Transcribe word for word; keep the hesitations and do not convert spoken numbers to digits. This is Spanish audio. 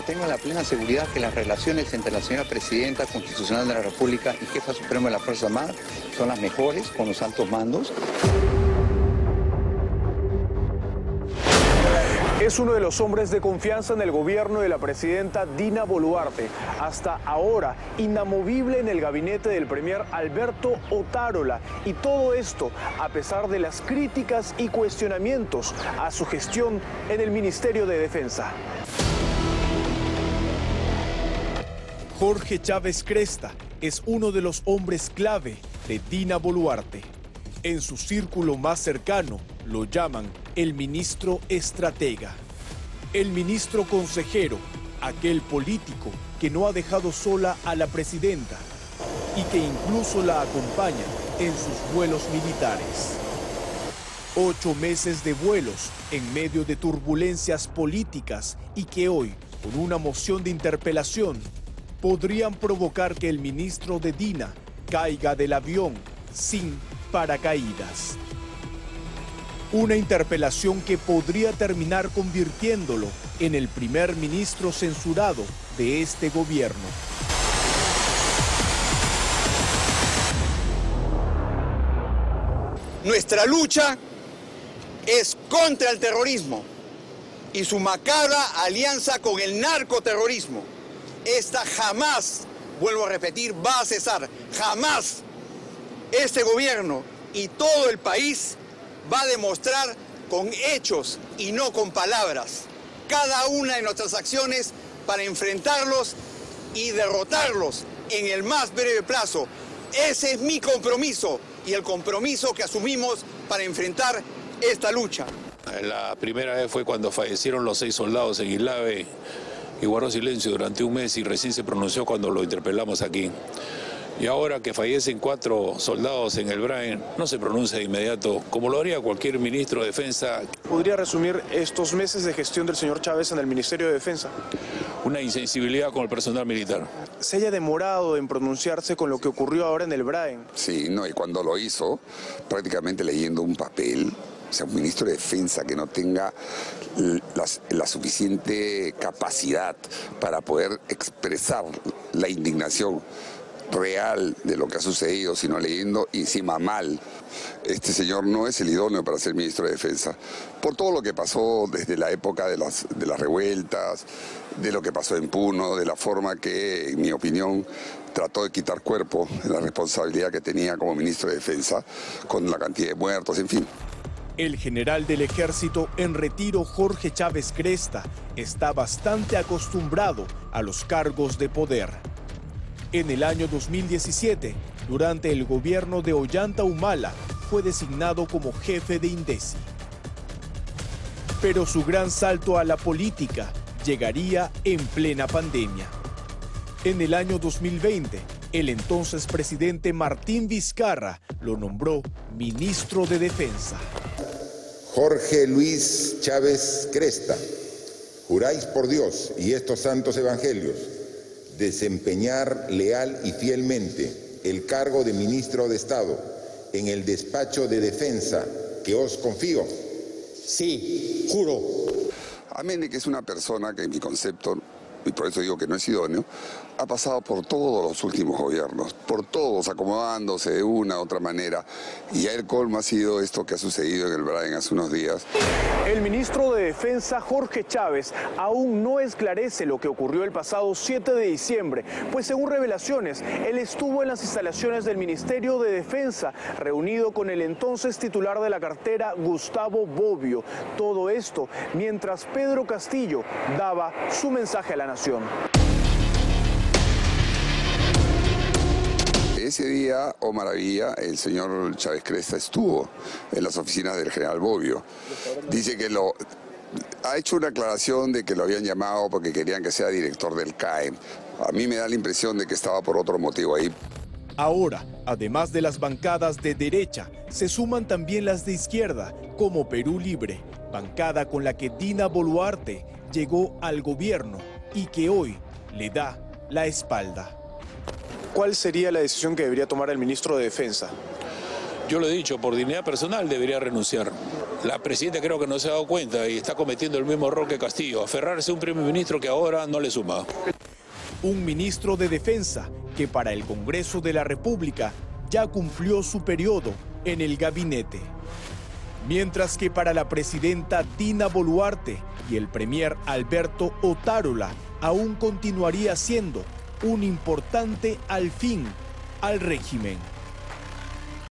tengo la plena seguridad que las relaciones entre la señora Presidenta Constitucional de la República y Jefa Suprema de las Fuerzas Armadas son las mejores con los altos mandos. Es uno de los hombres de confianza en el gobierno de la presidenta Dina Boluarte. Hasta ahora, inamovible en el gabinete del premier Alberto Otárola. Y todo esto a pesar de las críticas y cuestionamientos a su gestión en el Ministerio de Defensa. Jorge Chávez Cresta es uno de los hombres clave de Dina Boluarte. En su círculo más cercano lo llaman el ministro estratega, el ministro consejero, aquel político que no ha dejado sola a la presidenta y que incluso la acompaña en sus vuelos militares. Ocho meses de vuelos en medio de turbulencias políticas y que hoy, con una moción de interpelación, podrían provocar que el ministro de Dina caiga del avión sin paracaídas. Una interpelación que podría terminar convirtiéndolo en el primer ministro censurado de este gobierno. Nuestra lucha es contra el terrorismo y su macabra alianza con el narcoterrorismo. Esta jamás, vuelvo a repetir, va a cesar. Jamás este gobierno y todo el país va a demostrar con hechos y no con palabras cada una de nuestras acciones para enfrentarlos y derrotarlos en el más breve plazo. Ese es mi compromiso y el compromiso que asumimos para enfrentar esta lucha. La primera vez fue cuando fallecieron los seis soldados en Islave y guardó silencio durante un mes y recién se pronunció cuando lo interpelamos aquí. Y ahora que fallecen cuatro soldados en el Brain, no se pronuncia de inmediato, como lo haría cualquier ministro de Defensa. ¿Podría resumir estos meses de gestión del señor Chávez en el Ministerio de Defensa? Una insensibilidad con el personal militar. ¿Se haya demorado en pronunciarse con lo que ocurrió ahora en el Brain? Sí, no, y cuando lo hizo, prácticamente leyendo un papel, o sea, un ministro de Defensa que no tenga la, la suficiente capacidad para poder expresar la indignación real de lo que ha sucedido, sino leyendo encima mal. Este señor no es el idóneo para ser ministro de Defensa, por todo lo que pasó desde la época de las, de las revueltas, de lo que pasó en Puno, de la forma que, en mi opinión, trató de quitar cuerpo de la responsabilidad que tenía como ministro de Defensa, con la cantidad de muertos, en fin. El general del ejército en retiro Jorge Chávez Cresta está bastante acostumbrado a los cargos de poder. En el año dos mil diecisiete, durante el gobierno de Ollanta Humala, fue designado como jefe de INDECI. Pero su gran salto a la política llegaría en plena pandemia. En el año dos mil veinte, el entonces presidente Martín Vizcarra lo nombró ministro de Defensa. Jorge Luis Chávez Cresta, juráis por Dios y estos santos evangelios desempeñar leal y fielmente el cargo de ministro de Estado en el despacho de Defensa que os confío. Sí, juro. Amén de que es una persona que en mi concepto, y por eso digo que no es idóneo, ha pasado por todos los últimos gobiernos, por todos, acomodándose de una u otra manera. Y ya el colmo ha sido esto que ha sucedido en el Brain hace unos días. El ministro de Defensa, Jorge Chávez, aún no esclarece lo que ocurrió el pasado siete de diciembre, pues según revelaciones, él estuvo en las instalaciones del Ministerio de Defensa, reunido con el entonces titular de la cartera, Gustavo Bobbio. Todo esto mientras Pedro Castillo daba su mensaje a la nación. Ese día, oh maravilla, el señor Chávez Cresta estuvo en las oficinas del general Bobbio. Dice que lo ha hecho una aclaración de que lo habían llamado porque querían que sea director del C A E M. A mí me da la impresión de que estaba por otro motivo ahí. Ahora, además de las bancadas de derecha, se suman también las de izquierda, como Perú Libre, bancada con la que Dina Boluarte llegó al gobierno y que hoy le da la espalda. ¿Cuál sería la decisión que debería tomar el ministro de Defensa? Yo lo he dicho, por dignidad personal debería renunciar. La presidenta creo que no se ha dado cuenta y está cometiendo el mismo error que Castillo, aferrarse a un primer ministro que ahora no le suma. Un ministro de Defensa que para el Congreso de la República ya cumplió su periodo en el gabinete. Mientras que para la presidenta Dina Boluarte y el premier Alberto Otárola aún continuaría siendo un importante alfil al régimen.